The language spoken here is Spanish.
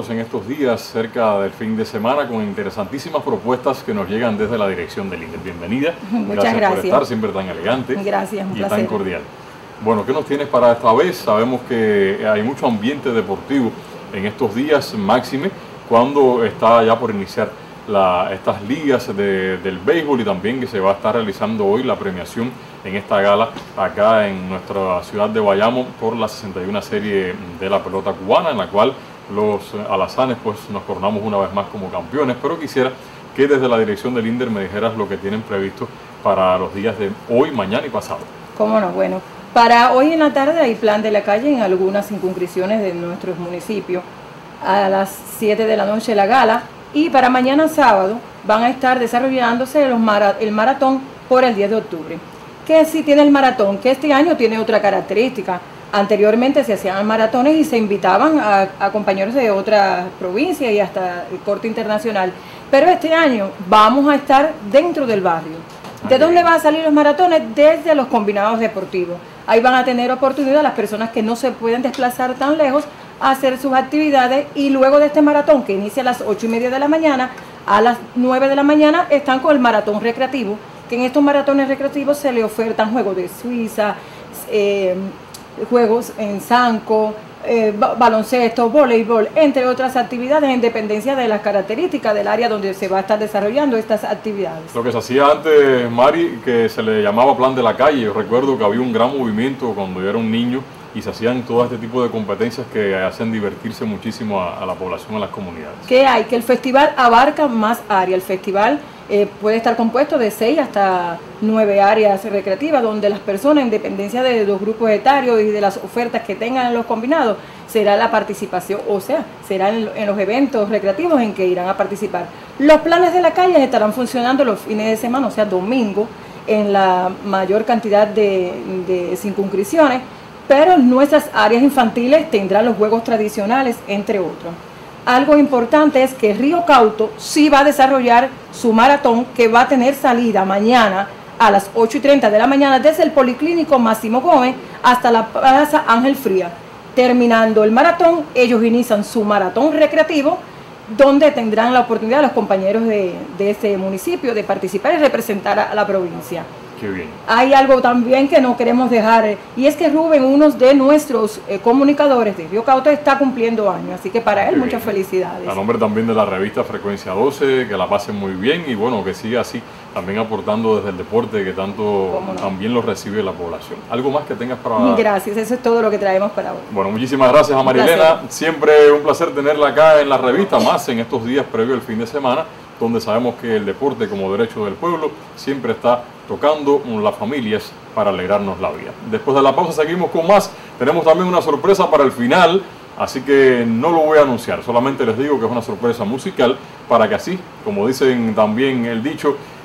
atentos en estos días cerca del fin de semana con interesantísimas propuestas que nos llegan desde la dirección del INDER. Bienvenida. Muchas gracias por estar siempre tan elegante. Gracias, un y placer. tan cordial. Bueno, ¿qué nos tienes para esta vez? Sabemos que hay mucho ambiente deportivo en estos días, máxime, cuando está ya por iniciar estas ligas del béisbol, y también que se va a estar realizando hoy la premiación en esta gala acá en nuestra ciudad de Bayamo por la 61 serie de la pelota cubana, en la cual los alazanes pues nos coronamos una vez más como campeones. Pero quisiera que desde la dirección del INDER me dijeras lo que tienen previsto para los días de hoy, mañana y pasado. Cómo no, bueno, para hoy en la tarde hay plan de la calle en algunas circunscripciones de nuestros municipios. A las 7 de la noche la gala, y para mañana sábado van a estar desarrollándose el maratón por el 10 de octubre. ¿Qué sí tiene el maratón? Que este año tiene otra característica. Anteriormente se hacían maratones y se invitaban a compañeros de otras provincias y hasta el corte internacional. Pero este año vamos a estar dentro del barrio. ¿De dónde van a salir los maratones? Desde los combinados deportivos. Ahí van a tener oportunidad las personas que no se pueden desplazar tan lejos a hacer sus actividades, y luego de este maratón que inicia a las 8:30 de la mañana, a las 9 de la mañana están con el maratón recreativo, que en estos maratones recreativos se le ofertan juegos de Suiza, juegos en zanco, baloncesto, voleibol, entre otras actividades en dependencia de las características del área donde se va a estar desarrollando estas actividades. Lo que se hacía antes, Mari, que se le llamaba plan de la calle. Yo recuerdo que había un gran movimiento cuando yo era un niño y se hacían todo este tipo de competencias que hacen divertirse muchísimo a la población, a las comunidades. ¿Qué hay? Que el festival abarca más áreas. El festival puede estar compuesto de 6 hasta 9 áreas recreativas, donde las personas, en dependencia de los grupos etarios y de las ofertas que tengan en los combinados, será la participación, o sea, será en los eventos recreativos en que irán a participar. Los planes de la calle estarán funcionando los fines de semana, o sea, domingo, en la mayor cantidad de circunscripciones, pero nuestras áreas infantiles tendrán los juegos tradicionales, entre otros. Algo importante es que Río Cauto sí va a desarrollar su maratón, que va a tener salida mañana a las 8:30 de la mañana desde el Policlínico Máximo Gómez hasta la Plaza Ángel Fría. Terminando el maratón, ellos inician su maratón recreativo, donde tendrán la oportunidad los compañeros de este municipio de participar y representar a la provincia. Qué bien. Hay algo también que no queremos dejar, y es que Rubén, uno de nuestros comunicadores de Río Cauto, está cumpliendo años, así que para él muchas felicidades. A nombre también de la revista Frecuencia 12, que la pasen muy bien y bueno, que siga así, también aportando desde el deporte que tanto también lo recibe la población. ¿Algo más que tengas para...? Gracias, eso es todo lo que traemos para hoy. Bueno, muchísimas gracias a Marilena, siempre un placer tenerla acá en la revista, más en estos días previo al fin de semana, donde sabemos que el deporte como derecho del pueblo siempre está tocando las familias para alegrarnos la vida. Después de la pausa seguimos con más. Tenemos también una sorpresa para el final, así que no lo voy a anunciar, solamente les digo que es una sorpresa musical para que así, como dicen también el dicho,